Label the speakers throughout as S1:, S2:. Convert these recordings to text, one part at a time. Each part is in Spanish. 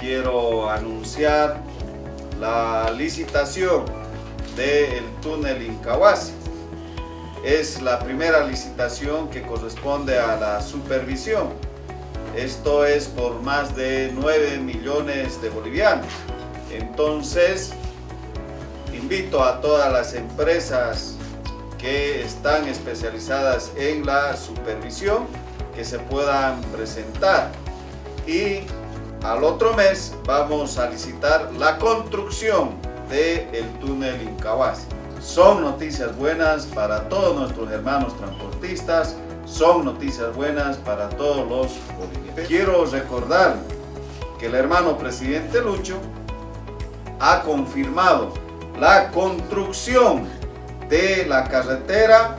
S1: quiero anunciar la licitación del túnel Incahuasi. Es la primera licitación que corresponde a la supervisión. Esto es por más de 9 millones de bolivianos. Entonces, invito a todas las empresas que están especializadas en la supervisión que se puedan presentar. Y al otro mes vamos a licitar la construcción del túnel Incahuasi. Son noticias buenas para todos nuestros hermanos transportistas, son noticias buenas para todos los bolivianos. Quiero recordar que el hermano presidente Lucho ha confirmado la construcción de la carretera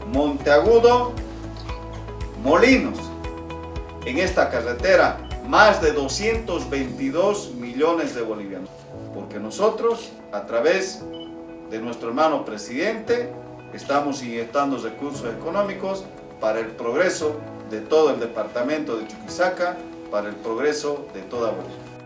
S1: Monteagudo-Molinos. En esta carretera, más de 222 millones de bolivianos. Porque nosotros, a través de nuestro hermano presidente, estamos inyectando recursos económicos para el progreso de todo el departamento de Chuquisaca, para el progreso de toda Bolivia.